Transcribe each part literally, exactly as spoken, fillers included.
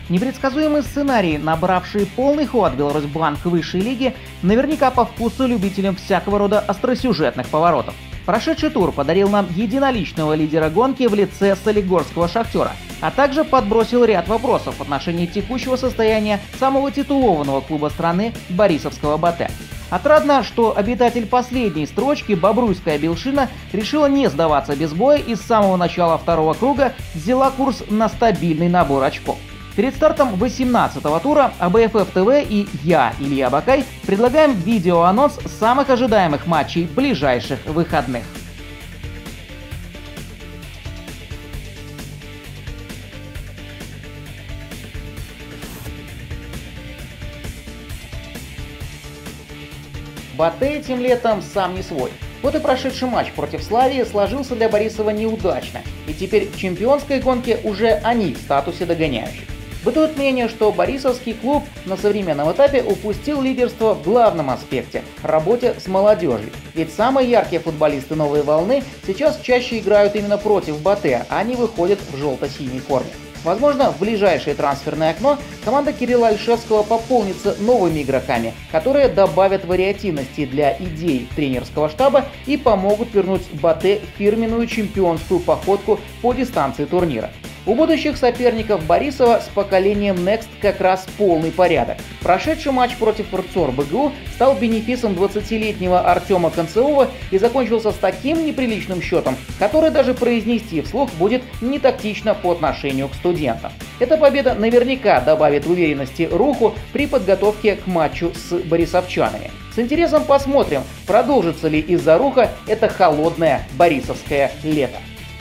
Непредсказуемый сценарий, набравший полный ход Беларусьбанк высшей лиги, наверняка по вкусу любителям всякого рода остросюжетных поворотов. Прошедший тур подарил нам единоличного лидера гонки в лице солигорского «Шахтера», а также подбросил ряд вопросов в отношении текущего состояния самого титулованного клуба страны борисовского «Батэ». Отрадно, что обитатель последней строчки бобруйская Белшина решила не сдаваться без боя и с самого начала второго круга взяла курс на стабильный набор очков. Перед стартом восемнадцатого тура АБФФ ТВ и я, Илья Бакай, предлагаем видеоанонс самых ожидаемых матчей ближайших выходных. Батэ этим летом сам не свой. Вот и прошедший матч против Славии сложился для Борисова неудачно, и теперь в чемпионской гонке уже они в статусе догоняющих. Бытует мнение, что борисовский клуб на современном этапе упустил лидерство в главном аспекте – работе с молодежью. Ведь самые яркие футболисты новой волны сейчас чаще играют именно против Батэ, а не выходят в желто-синей форме. Возможно, в ближайшее трансферное окно команда Кирилла Ольшевского пополнится новыми игроками, которые добавят вариативности для идей тренерского штаба и помогут вернуть Батэ фирменную чемпионскую походку по дистанции турнира. У будущих соперников Борисова с поколением Next как раз полный порядок. Прошедший матч против РЦОР БГУ стал бенефисом двадцатилетнего Артема Концеова и закончился с таким неприличным счетом, который даже произнести вслух будет не тактично по отношению к студентам. Эта победа наверняка добавит уверенности Руху при подготовке к матчу с борисовчанами. С интересом посмотрим, продолжится ли из-за Руха это холодное борисовское лето.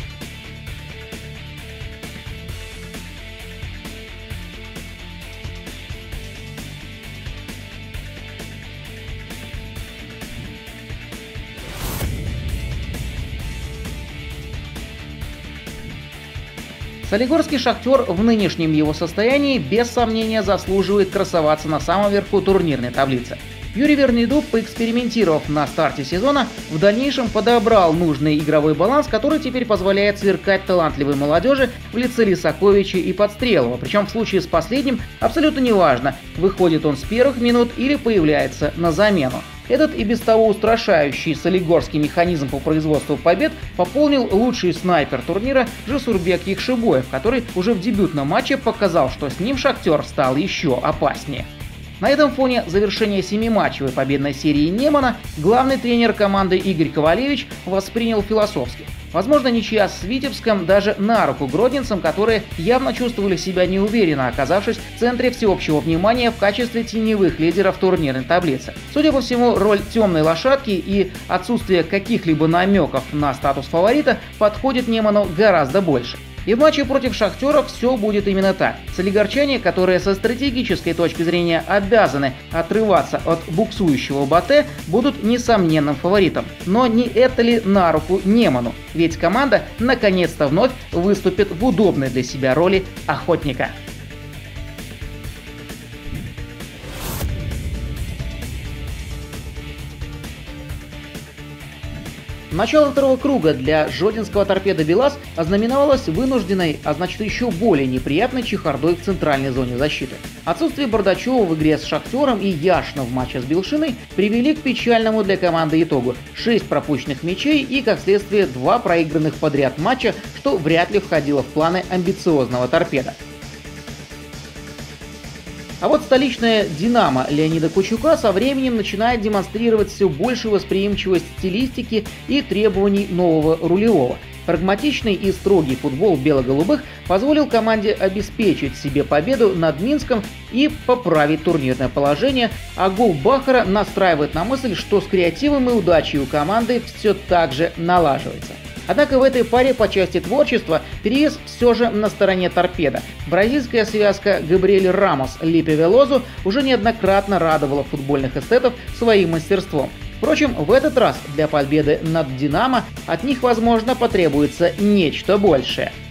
Солигорский «Шахтер» в нынешнем его состоянии без сомнения заслуживает красоваться на самом верху турнирной таблицы. Юрий Вернидуб, поэкспериментировав на старте сезона, в дальнейшем подобрал нужный игровой баланс, который теперь позволяет сверкать талантливой молодежи в лице Лисаковича и Подстрелова. Причем в случае с последним абсолютно неважно, выходит он с первых минут или появляется на замену. Этот и без того устрашающий солигорский механизм по производству побед пополнил лучший снайпер турнира Жесурбек Яхшибоев, который уже в дебютном матче показал, что с ним «Шахтер» стал еще опаснее. На этом фоне завершения семиматчевой победной серии Немана главный тренер команды Игорь Ковалевич воспринял философски. Возможно, ничья с Витебском даже на руку гродненцам, которые явно чувствовали себя неуверенно, оказавшись в центре всеобщего внимания в качестве теневых лидеров турнирной таблицы. Судя по всему, роль темной лошадки и отсутствие каких-либо намеков на статус фаворита подходит Неману гораздо больше. И в матче против «Шахтера» все будет именно так. Солигорчане, которые со стратегической точки зрения обязаны отрываться от буксующего Батэ, будут несомненным фаворитом. Но не это ли на руку Неману? Ведь команда наконец-то вновь выступит в удобной для себя роли охотника. Начало второго круга для жодинского «Торпедо Белаз» ознаменовалось вынужденной, а значит еще более неприятной чехардой в центральной зоне защиты. Отсутствие Бардачева в игре с «Шахтером» и Яшина в матче с Белшиной привели к печальному для команды итогу – шесть пропущенных мячей и, как следствие, два проигранных подряд матча, что вряд ли входило в планы амбициозного «Торпедо». А вот столичная «Динамо» Леонида Кучука со временем начинает демонстрировать все большую восприимчивость стилистики и требований нового рулевого. Прагматичный и строгий футбол бело-голубых позволил команде обеспечить себе победу над Минском и поправить турнирное положение, а гол Бахара настраивает на мысль, что с креативом и удачей у команды все так же налаживается. Однако в этой паре по части творчества перевес все же на стороне «Торпедо». Бразильская связка Габриэль Рамос-Липе Велозу уже неоднократно радовала футбольных эстетов своим мастерством. Впрочем, в этот раз для победы над «Динамо» от них, возможно, потребуется нечто большее.